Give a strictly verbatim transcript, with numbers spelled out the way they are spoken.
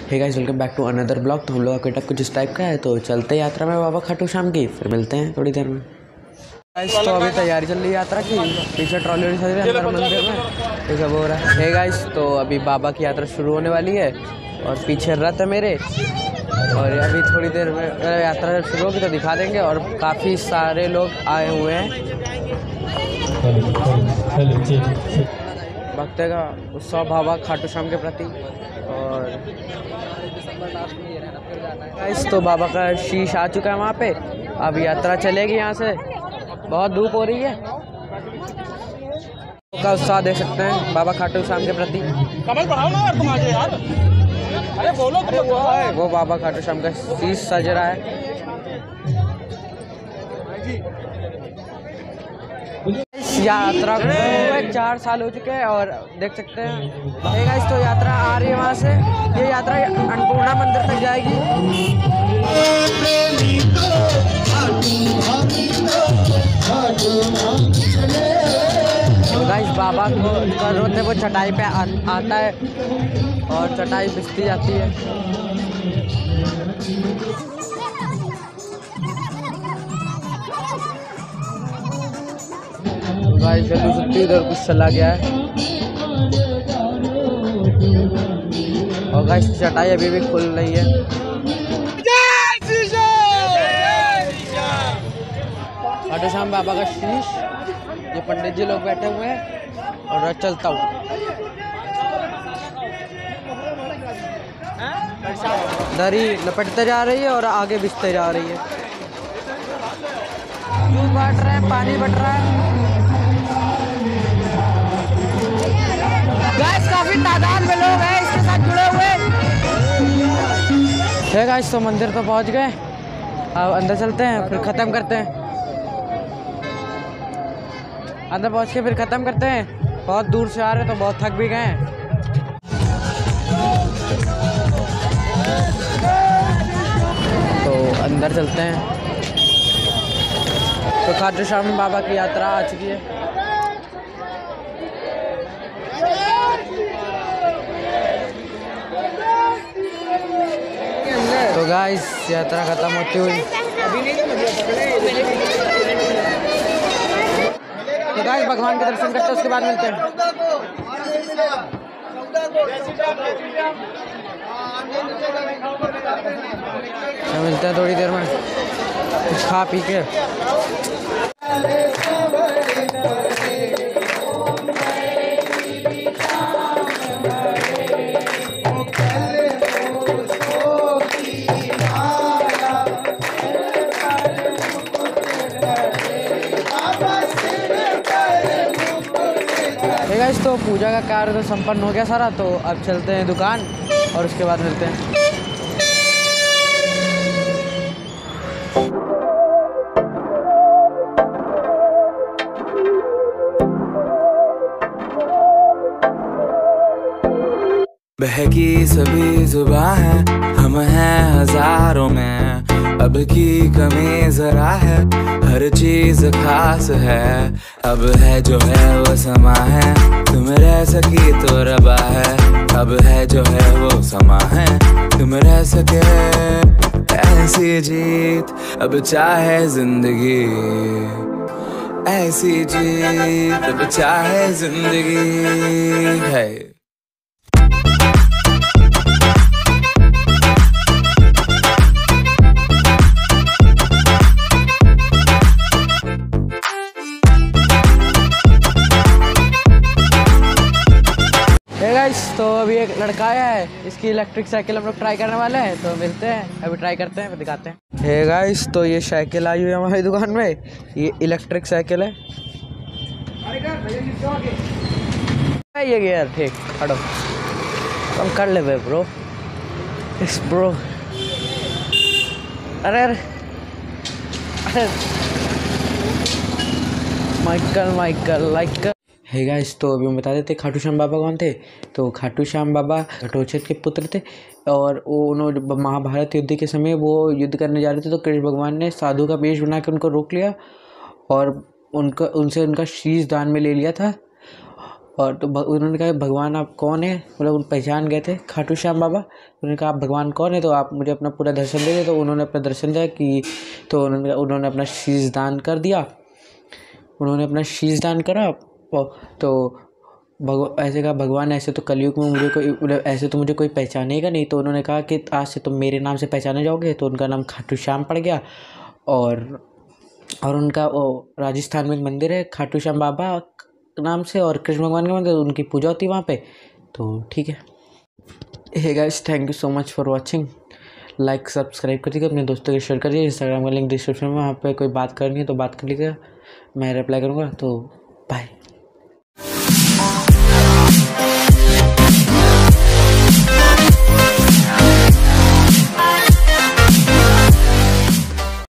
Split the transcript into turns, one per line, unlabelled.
Hey guys, welcome back to another blog. तो हम लोग का कुछ इस टाइप का है, तो चलते हैं यात्रा में बाबा खाटू श्याम की, फिर मिलते हैं थोड़ी देर में। गाइस तो अभी तैयारी चल रही है यात्रा की, पीछे ट्रॉली वाली सज रही है अंदर मंदिर में, ये सब हो रहा है। हे गाइस, तो अभी बाबा की यात्रा शुरू होने वाली है और पीछे रथ है मेरे, और अभी थोड़ी देर में यात्रा जब शुरू होगी तो दिखा देंगे। और काफ़ी सारे लोग आए हुए हैं, भक्त का उत्सव बाबा खाटू श्याम के प्रति। और गाइस तो बाबा का शीश आ चुका है वहाँ पे, अब यात्रा चलेगी यहाँ से। बहुत धूप हो रही है, का उत्साह देख सकते हैं बाबा खाटू श्याम के प्रति। कमल बढ़ाओ ना यार, तुम आगे यार, अरे बोलो। अरे वो है वो बाबा खाटू श्याम का शीश सज रहा है। यात्रा को चार साल हो चुके हैं और देख सकते हैं। हे गाइस, तो यात्रा आ रही है वहाँ से, ये यात्रा अन्नपूर्णा मंदिर तक जाएगी। तो गाइस बाबा को जरूरत है, वो चटाई पे आ, आता है और चटाई बिछती जाती है। गाइस जल्दी सुनती इधर कुछ चला गया है, और गाइस चटाई अभी भी खुल रही है। खाटू श्याम बाबा का शीश, ये पंडित जी लोग बैठे हुए हैं और रथ चलता हूँ। दरी लपटते जा रही है और आगे बिछते जा रही है। दूध बांट रहे हैं, पानी बट रहा है। गाइस काफी तादाद में लोग हैं इसके साथ जुड़े हुए। है गाइस, तो मंदिर तो पहुंच गए, अब अंदर चलते हैं फिर ख़त्म करते हैं। अंदर पहुंच के फिर ख़त्म करते हैं, बहुत दूर से आ रहे तो बहुत थक भी गए हैं। तो अंदर चलते हैं। तो खाटू श्याम बाबा की यात्रा आ चुकी है। तो गाइस यात्रा खत्म होती हुई, तो गाइस भगवान के दर्शन करते हैं, उसके बाद मिलते हैं। तो मिलते हैं थोड़ी देर में कुछ खा पी के। गाइस तो पूजा का कार्य तो संपन्न हो गया सारा, तो अब चलते हैं दुकान और उसके बाद मिलते हैं।
बहकी सभी जुबां है, हम हैं हजारों में, अब की कमी जरा है, हर चीज खास है। अब है जो है वो समा है, तुम रह सकी तो रबा है। अब है जो है वो समा है, तुम रह सके ऐसी जीत। अब चाहे जिंदगी ऐसी जीत, अब चाहे जिंदगी है।
गाइस तो अभी एक लड़का आया है, इसकी इलेक्ट्रिक साइकिल हम लोग ट्राई करने वाले हैं, तो मिलते हैं अभी ट्राई करते हैं फिर दिखाते हैं। हे गाइस, तो ये साइकिल आई हुई है हमारी दुकान में, ये इलेक्ट्रिक साइकिल है। ये गियर ठीक हटो, हम कर ले ब्रो इस ब्रो। अरे अरे अरे Michael Michael like. Hey guys, तो अभी हम बता देते खाटू श्याम बाबा कौन थे। तो खाटू श्याम बाबा घटोत्कच के पुत्र थे, और वो उन्होंने महाभारत युद्ध के समय वो युद्ध करने जा रहे थे, तो कृष्ण भगवान ने साधु का वेश बना के उनको रोक लिया और उनका उनसे उनका शीश दान में ले लिया था। और तो भ- उन्होंने कहा भगवान आप कौन है, मतलब उन पहचान गए थे खाटू श्याम बाबा। उन्होंने कहा आप भगवान कौन है, तो आप मुझे अपना पूरा दर्शन दे दे। तो उन्होंने अपना दर्शन दिया कि तो उन्होंने उन्होंने अपना शीश दान कर दिया उन्होंने अपना शीश दान करा। और तो भगव ऐसे कहा भगवान ऐसे तो कलयुग में मुझे कोई मतलब ऐसे तो मुझे कोई पहचानेगा नहीं। तो उन्होंने कहा कि आज से तुम मेरे नाम से पहचाने जाओगे। तो उनका नाम खाटू श्याम पड़ गया। और और उनका वो राजस्थान में एक मंदिर है खाटू श्याम बाबा नाम से, और कृष्ण भगवान का मंदिर, उनकी पूजा होती है वहाँ पे। तो ठीक है। Hey guys, thank you so much for watching. Like subscribe कर दीजिए, अपने दोस्तों के शेयर करिए। इंस्टाग्राम का लिंक डिस्क्रिप्शन में, वहाँ पे कोई बात करनी है तो बात कर लीजिएगा, मैं रिप्लाई करूँगा। तो बाय।